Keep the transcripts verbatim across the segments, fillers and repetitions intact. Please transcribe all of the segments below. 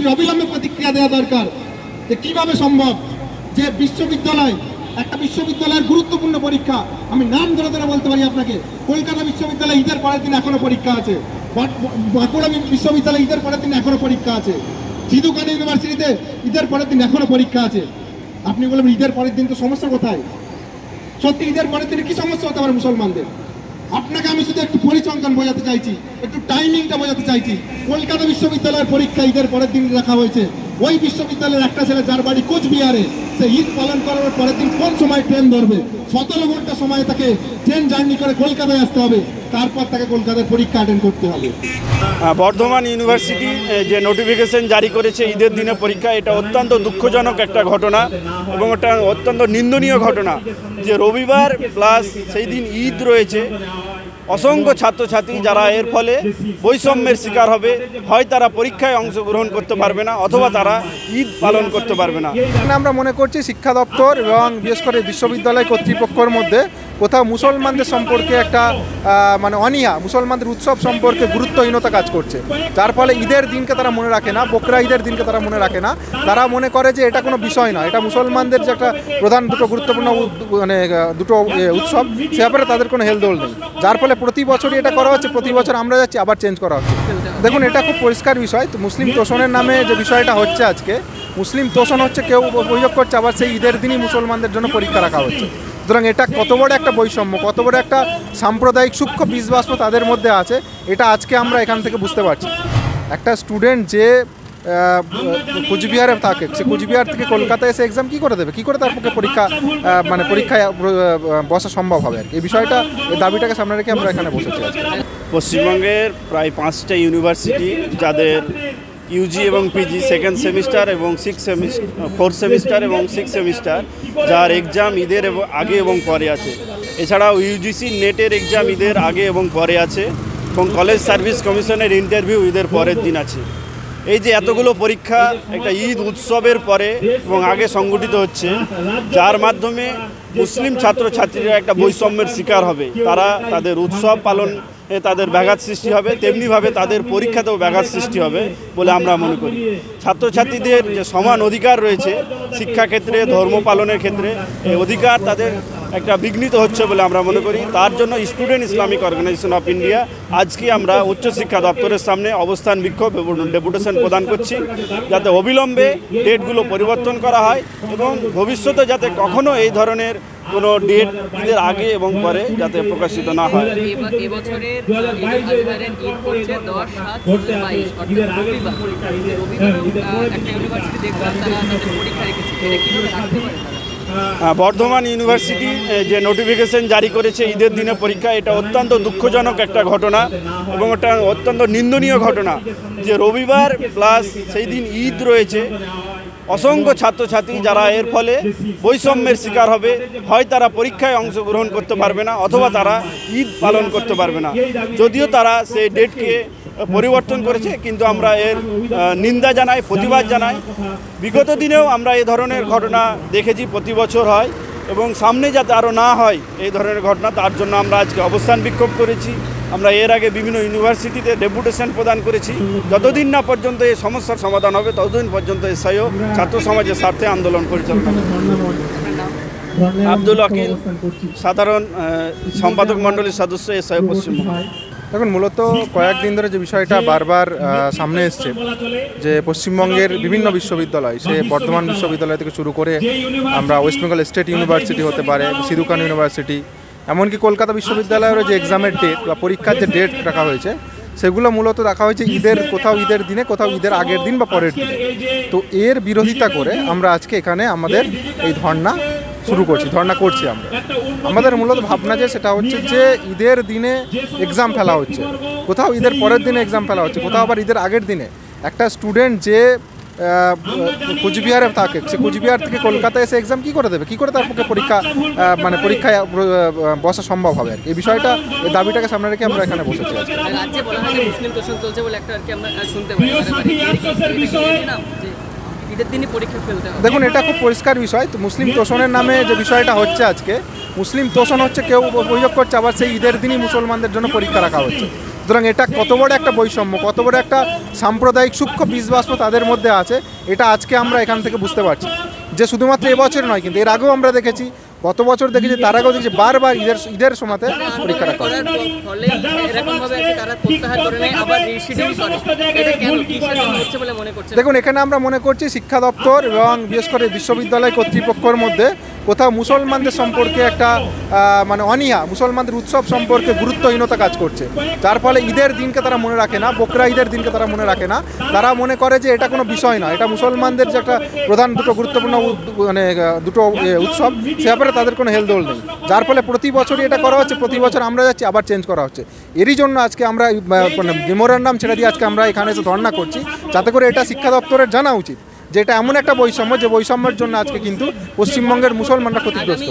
মুখ্যমন্ত্রীর অবিলম্বে প্রতিক্রিয়া দেওয়া দরকার যে কিভাবে সম্ভব যে বিশ্ববিদ্যালয় একটা বিশ্ববিদ্যালয়ের গুরুত্বপূর্ণ পরীক্ষা, আমি নাম ধরে ধরে বলতে পারি আপনাকে, কলকাতা বিশ্ববিদ্যালয় ঈদের পরের দিন এখনো পরীক্ষা আছে, বাঁকুড়া বিশ্ববিদ্যালয় ঈদের পরের দিন এখনো পরীক্ষা আছে, সিধু কানু ইউনিভার্সিটিতে ঈদের পরের দিন এখনো পরীক্ষা আছে। আপনি বলবেন ঈদের পরের দিন তো সমস্যা কোথায়? সত্যি ঈদের পরের দিনে কি সমস্যা হতে পারে মুসলমানদের? আপনাকে আমি শুধু একটু পরিসংখ্যান বোঝাতে চাইছি, একটু টাইমিংটা বোঝাতে চাইছি। কলকাতা বিশ্ববিদ্যালয়ের পরীক্ষা ঈদের পরের দিন রাখা হয়েছে। ওই বিশ্ববিদ্যালয়ের একটা ছেলে যার বাড়ি কোচবিহারে, সে ঈদ পালন করার পরের দিন কোন সময় ট্রেন ধরবে? সতেরো ঘন্টা সময় তাকে ট্রেন জার্নি করে কলকাতায় আসতে হবে, তারপর তাকে কলকাতার পরীক্ষা অ্যাটেন্ড করতে হবে। বর্ধমান ইউনিভার্সিটি যে নোটিফিকেশন জারি করেছে ঈদের দিনে পরীক্ষা, এটা অত্যন্ত দুঃখজনক একটা ঘটনা এবং এটা অত্যন্ত নিন্দনীয় ঘটনা যে রবিবার প্লাস সেই দিন ঈদ রয়েছে। অসংখ্য ছাত্রছাত্রী যারা এর ফলে বৈষম্যের শিকার হবে, হয় তারা পরীক্ষায় অংশগ্রহণ করতে পারবে না অথবা তারা ঈদ পালন করতে পারবে না। আমরা মনে করছি শিক্ষা দপ্তর এবং বিশেষ করে বিশ্ববিদ্যালয় কর্তৃপক্ষের মধ্যে কোথাও মুসলমানদের সম্পর্কে একটা মানে অনীহা, মুসলমানদের উৎসব সম্পর্কে গুরুত্বহীনতা কাজ করছে, যার ফলে ঈদের দিনকে তারা মনে রাখে না, বকরা ঈদের দিনকে তারা মনে রাখে না। তারা মনে করে যে এটা কোনো বিষয় না, এটা মুসলমানদের যে একটা প্রধান দুটো গুরুত্বপূর্ণ মানে দুটো উৎসব, সে ব্যাপারে তাদের কোনো হেলদোল নেই, যার ফলে প্রতি বছরই এটা করা হচ্ছে, প্রতি বছর আমরা যাচ্ছি আবার চেঞ্জ করা হচ্ছে। দেখুন, এটা খুব পরিষ্কার বিষয়। তো মুসলিম তোষণের নামে যে বিষয়টা হচ্ছে আজকে, মুসলিম তোষণ হচ্ছে, কেউ অভিযোগ করছে আবার সেই ঈদের দিনই মুসলমানদের জন্য পরীক্ষা রাখা হচ্ছে। সুতরাং এটা কত বড় একটা বৈষম্য, কত বড় একটা সাম্প্রদায়িক সূক্ষ্ম বীজবাষ্প তাদের মধ্যে আছে, এটা আজকে আমরা এখান থেকে বুঝতে পারছি। একটা স্টুডেন্ট যে কোচবিহারে থাকে, সে কোচবিহার থেকে কলকাতায় এসে এক্সাম কী করে দেবে, কী করে তার পক্ষে পরীক্ষা মানে পরীক্ষায় বসা সম্ভব হবে? আর এই বিষয়টা, এই দাবিটাকে সামনে রেখে আমরা এখানে বসেছি আজকে। পশ্চিমবঙ্গের প্রায় পাঁচটা ইউনিভার্সিটি যাদের ইউজি এবং পিজি সেকেন্ড সেমিস্টার এবং সিক্স সেমিস্টার ফোর্থ সেমিস্টার এবং সিক্স সেমিস্টার, যার এক্সাম ঈদের আগে এবং পরে আছে। এছাড়াও ইউজিসি নেটের এক্সাম ঈদের আগে এবং পরে আছে এবং কলেজ সার্ভিস কমিশনের ইন্টারভিউ ঈদের পরের দিন আছে। এই যে এতগুলো পরীক্ষা একটা ঈদ উৎসবের পরে এবং আগে সংগঠিত হচ্ছে, যার মাধ্যমে মুসলিম ছাত্রছাত্রীরা একটা বৈষম্যের শিকার হবে। তারা তাদের উৎসব পালন তাদের ব্যাঘাত সৃষ্টি হবে, তেমনিভাবে তাদের পরীক্ষাতেও ব্যাঘাত সৃষ্টি হবে বলে আমরা মনে করি। ছাত্রছাত্রীদের যে সমান অধিকার রয়েছে শিক্ষাক্ষেত্রে, ধর্ম পালনের ক্ষেত্রে, এই অধিকার তাদের একটা বিঘ্নিত হচ্ছে বলে আমরা মনে করি। তার জন্য student Islamic organisation of India আজকে আমরা উচ্চশিক্ষা দপ্তরের সামনে অবস্থান বিক্ষোভ এবং ডেপুটেশন প্রদান করছি, যাতে অবিলম্বে ডেটগুলো পরিবর্তন করা হয় এবং ভবিষ্যতে যাতে কখনো এই ধরনের কোনো ডেট ঈদের আগে এবং পরে যাতে প্রকাশিত না হয়। বর্ধমান ইউনিভার্সিটি যে নোটিফিকেশন জারি করেছে ঈদের দিনে পরীক্ষা, এটা অত্যন্ত দুঃখজনক একটা ঘটনা এবং এটা অত্যন্ত নিন্দনীয় ঘটনা যে রবিবার প্লাস সেই দিন ঈদ রয়েছে। অসংখ্য ছাত্রছাত্রী যারা এর ফলে বৈষম্যের শিকার হবে, হয় তারা পরীক্ষায় অংশগ্রহণ করতে পারবে না অথবা তারা ঈদ পালন করতে পারবে না। যদিও তারা সেই ডেটকে পরিবর্তন করেছে, কিন্তু আমরা এর নিন্দা জানাই, প্রতিবাদ জানাই। বিগত দিনেও আমরা এই ধরনের ঘটনা দেখেছি, প্রতি বছর হয় এবং সামনে যাতে আরও না হয় এই ধরনের ঘটনা, তার জন্য আমরা আজকে অবস্থান বিক্ষোভ করেছি। আমরা এর আগে বিভিন্ন ইউনিভার্সিটিতে ডেপুটেশন প্রদান করেছি। যতদিন না পর্যন্ত এই সমস্যার সমাধান হবে ততদিন পর্যন্ত এসআইও ছাত্র সমাজের স্বার্থে আন্দোলন পরিচালনা করবে। আব্দুল আকিল, সাধারণ সম্পাদক মণ্ডলীর সদস্য, এসআইও পশ্চিমবঙ্গ। দেখুন, মূলত কয়েকদিন ধরে যে বিষয়টা বারবার সামনে এসছে যে পশ্চিমবঙ্গের বিভিন্ন বিশ্ববিদ্যালয়, সে বর্ধমান বিশ্ববিদ্যালয় থেকে শুরু করে আমরা ওয়েস্ট বেঙ্গল স্টেট ইউনিভার্সিটি হতে পারে, সিধু কানু ইউনিভার্সিটি, এমনকি কলকাতা বিশ্ববিদ্যালয়ের যে এক্সামের ডেট বা পরীক্ষার যে ডেট রাখা হয়েছে, সেগুলো মূলত রাখা হয়েছে ঈদের, কোথাও ঈদের দিনে, কোথাও ঈদের আগের দিন বা পরের দিনে। তো এর বিরোধিতা করে আমরা আজকে এখানে আমাদের এই ধর্না শুরু করছি, ধর্না করছি আমরা। আমাদের মূলত ভাবনা যে সেটা হচ্ছে যে ঈদের দিনে এক্সাম ফেলা হচ্ছে, কোথাও ঈদের পরের দিনে এক্সাম ফেলা হচ্ছে, কোথাও আবার ঈদের আগের দিনে। একটা স্টুডেন্ট যে কোচবিহারে থাকে, সে কোচবিহার থেকে কলকাতায় এসে এক্সাম কী করে দেবে, কী করে তার পক্ষে পরীক্ষা মানে পরীক্ষায় বসা সম্ভব হবে? আর এই বিষয়টা, এই দাবিটাকে সামনে রেখে আমরা এখানে বসেছি আজকে। দেখুন, এটা খুব পরিষ্কার বিষয়। তো মুসলিম তোষণের নামে যে বিষয়টা হচ্ছে আজকে, মুসলিম তোষণ হচ্ছে, কেউ অভিযোগ করছে আবার সেই ঈদের দিনই মুসলমানদের জন্য পরীক্ষা রাখা হচ্ছে। সুতরাং এটা কত বড় একটা বৈষম্য, কত বড় একটা সাম্প্রদায়িক সূক্ষ্ম বীজবাষ্প তাদের মধ্যে আছে, এটা আজকে আমরা এখান থেকে বুঝতে পারছি। যে শুধুমাত্র এবছর নয়, কিন্তু এর আগেও আমরা দেখেছি, গত বছর দেখেছি, তার আগেও দেখেছি বারবার ঈদের ঈদের সময়তে পরীক্ষাটা করে। দেখুন, এখানে আমরা মনে করছি শিক্ষা দপ্তর এবং বিশেষ করে বিশ্ববিদ্যালয় কর্তৃপক্ষের মধ্যে কোথাও মুসলমানদের সম্পর্কে একটা মানে অনীহা, মুসলমানদের উৎসব সম্পর্কে গুরুত্বহীনতা কাজ করছে, যার ফলে ঈদের দিনকে তারা মনে রাখে না, বকরা ঈদের দিনকে তারা মনে রাখে না। তারা মনে করে যে এটা কোনো বিষয় না, এটা মুসলমানদের যে একটা প্রধান দুটো গুরুত্বপূর্ণ মানে দুটো উৎসব, সে ব্যাপারে তাদের কোনো হেলদোল নেই, যার ফলে প্রতি বছরই এটা করা হচ্ছে, প্রতি বছর আমরা যাচ্ছি আবার চেঞ্জ করা হচ্ছে। এরই জন্য আজকে আমরা মেমোরান্ডাম ছেড়ে দিয়ে আজকে আমরা এখানে এসে ধর্ণা করছি, যাতে করে এটা শিক্ষা দপ্তরের জানা উচিত যে এটা এমন একটা বৈষম্য, যে বৈষম্যের জন্য আজকে কিন্তু পশ্চিমবঙ্গের মুসলমানরা ক্ষতিগ্রস্ত।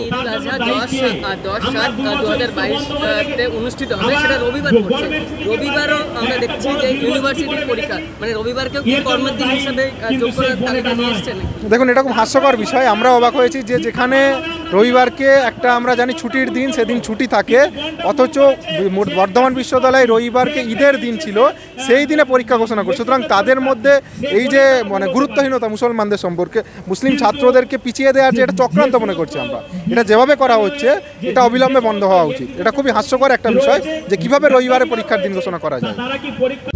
অনুষ্ঠিত হবে সেটা রবিবার পড়ছে, রবিবারও আমরা দেখছি যে ইউনিভার্সিটির পরীক্ষা, মানে রবিবারকেও কি কর্মের দিন হিসাবে যোগ করার তালিকা নিয়ে এসছেন? দেখুন, এটা খুব হাস্যকর বিষয়। আমরা অবাক হয়েছি যে যেখানে রবিবারকে একটা আমরা জানি ছুটির দিন, সেদিন ছুটি থাকে, অথচ বর্ধমান বিশ্ববিদ্যালয় রবিবারকে ঈদের দিন ছিল, সেই দিনে পরীক্ষা ঘোষণা করছে। সুতরাং তাদের মধ্যে এই যে মানে গুরুত্বহীনতা মুসলমানদের সম্পর্কে, মুসলিম ছাত্রদেরকে পিছিয়ে দেওয়ার যে এটা চক্রান্ত মনে করছি আমরা, এটা যেভাবে করা হচ্ছে এটা অবিলম্বে বন্ধ হওয়া উচিত। এটা খুবই হাস্যকর একটা বিষয় যে কিভাবে রবিবারে পরীক্ষার দিন ঘোষণা করা যায়।